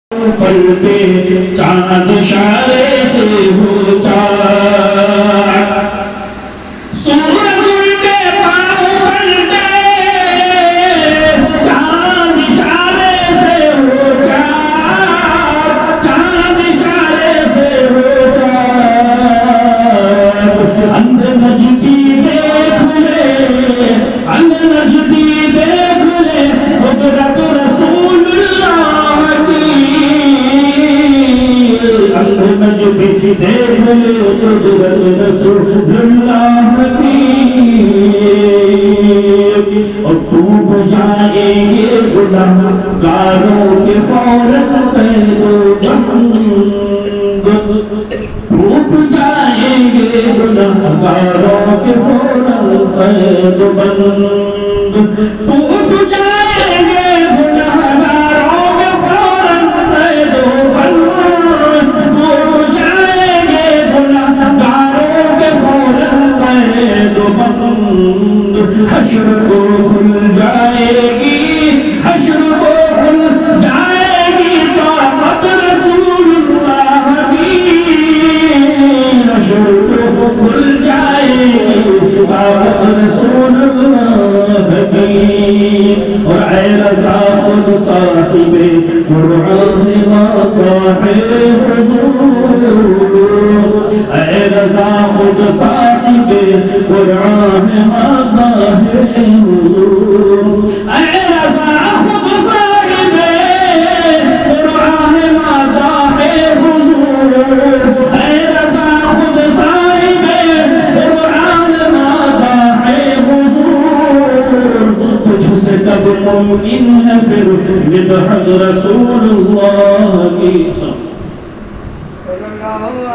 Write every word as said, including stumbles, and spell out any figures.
پلٹے چاند اشارے سے ہو چار سورج الٹے پاؤں پلٹے چاند اشارے سے ہو چار چاند اشارے سے ہو چار اندھ نجدی دیکھ لے اندھ نجدی دیکھ لے قدرت رسول اللہ کی اندھ نجدی دیکھ لے قدرت رسول اللہ کی اور ڈوب جائیں گے گناہ گاروں کے فوراً قید و بند ڈوب جائیں گے گناہ گاروں کے فوراً قید و بند ڈوب جائیں گے گناہ گاروں کے فوراً قید و بند ڈوب جائیں گے گناہ گاروں کے فوراً قید و بند حشر کو کھل جائے گی حشر کو کھل جائے گی طاقت رسول اللہ کی حشر کو کھل جائے گی طاقت رسول اللہ کی اور اے رضا خود صاحب قرآن مطاع حضور اے رضا خود صاحب قرآن مطاع حضور اے رضا خود صاحب قرآن مطاع حضور اے رضا خود صاحب قرآن مطاع حضور تجھ سے کب ممکن ہے پھر مدحت رسول اللہ کی